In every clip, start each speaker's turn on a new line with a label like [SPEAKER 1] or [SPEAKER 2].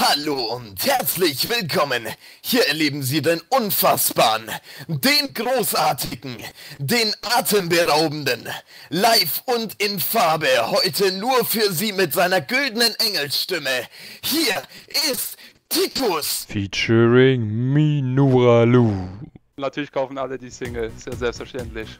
[SPEAKER 1] Hallo und herzlich willkommen! Hier erleben Sie den Unfassbaren, den Großartigen, den Atemberaubenden, live und in Farbe, heute nur für Sie mit seiner güldenen Engelsstimme. Hier ist Titus!
[SPEAKER 2] Featuring Minuralu.
[SPEAKER 3] Natürlich kaufen alle die Single, ist ja selbstverständlich.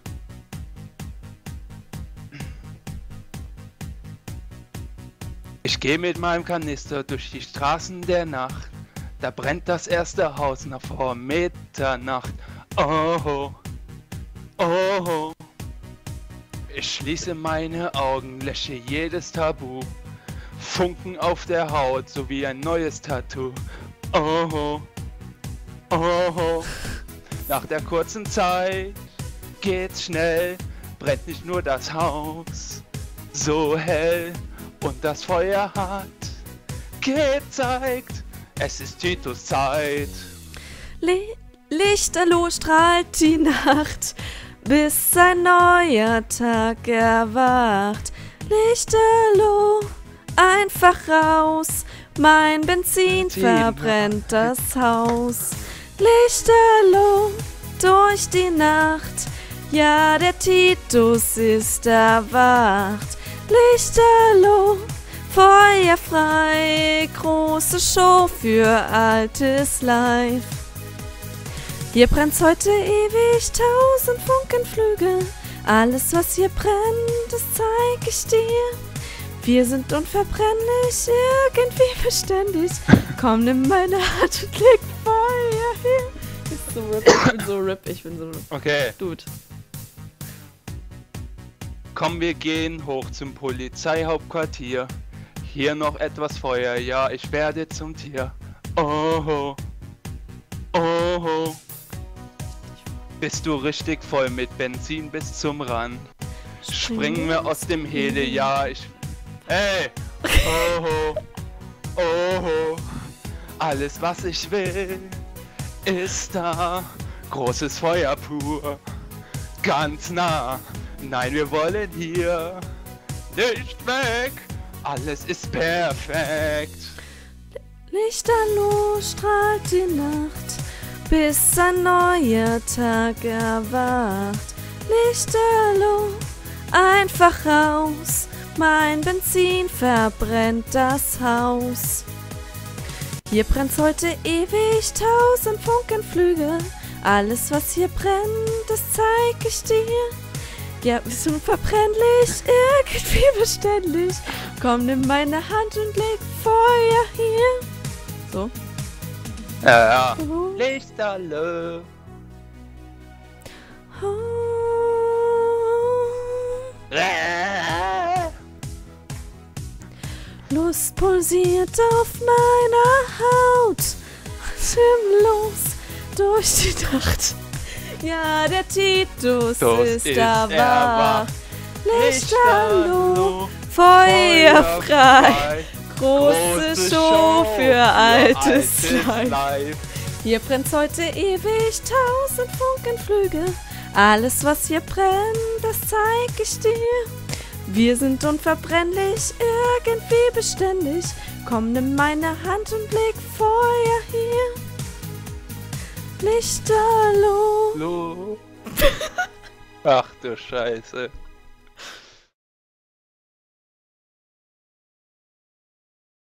[SPEAKER 3] Ich gehe mit meinem Kanister durch die Straßen der Nacht. Da brennt das erste Haus noch vor Mitternacht. Oh, oh. Ich schließe meine Augen, lösche jedes Tabu. Funken auf der Haut, so wie ein neues Tattoo. Oh, oh. Nach der kurzen Zeit geht's schnell, brennt nicht nur das Haus so hell. Und das Feuer hat gezeigt, es ist Titus Zeit.
[SPEAKER 4] Lichterloh strahlt die Nacht, bis ein neuer Tag erwacht. Lichterloh, einfach raus, mein Benzin verbrennt das Haus. Lichterloh, durch die Nacht, ja, der Titus ist erwacht. Lichterloh, feuerfrei, große Show für altes Life. Hier brennt's heute ewig, 1000 Funkenflügel. Alles, was hier brennt, das zeig ich dir. Wir sind unverbrennlich, irgendwie beständig. Komm, nimm meine Hand und leg Feuer hier. Ist so RIP, ich bin so RIP.
[SPEAKER 3] Okay.
[SPEAKER 4] Dude.
[SPEAKER 3] Komm, wir gehen hoch zum Polizeihauptquartier. Hier noch etwas Feuer, ja, ich werde zum Tier. Oh, oh. Bist du richtig voll mit Benzin bis zum Rand? Springen wir aus dem Heli, ja, Hey! Oh, oh. Alles, was ich will, ist da. Großes Feuer pur, ganz nah. Nein, wir wollen hier nicht weg. Alles ist perfekt.
[SPEAKER 4] Lichterloh strahlt die Nacht, bis ein neuer Tag erwacht. Lichterloh, einfach raus, mein Benzin verbrennt das Haus. Hier brennt's heute ewig, 1000 Funkenflügel. Alles, was hier brennt, das zeig ich dir. Ja, wir sind unverbrennlich, irgendwie beständig. Komm, nimm meine Hand und leg Feuer hier. So.
[SPEAKER 3] Ja.
[SPEAKER 4] Oh.
[SPEAKER 3] Lichterloh.
[SPEAKER 4] Lust pulsiert auf meiner Haut. Atemlos durch die Nacht. Ja, der Titus ist erwacht. Lichterloh, feuerfrei, große Show für altes Life. Hier brennt's heute ewig, 1000 Funkenflügel. Alles, was hier brennt, das zeig ich dir. Wir sind unverbrennlich, irgendwie beständig. Komm, nimm meine Hand und leg Feuer hier. Lichterloh.
[SPEAKER 3] Ach du Scheiße.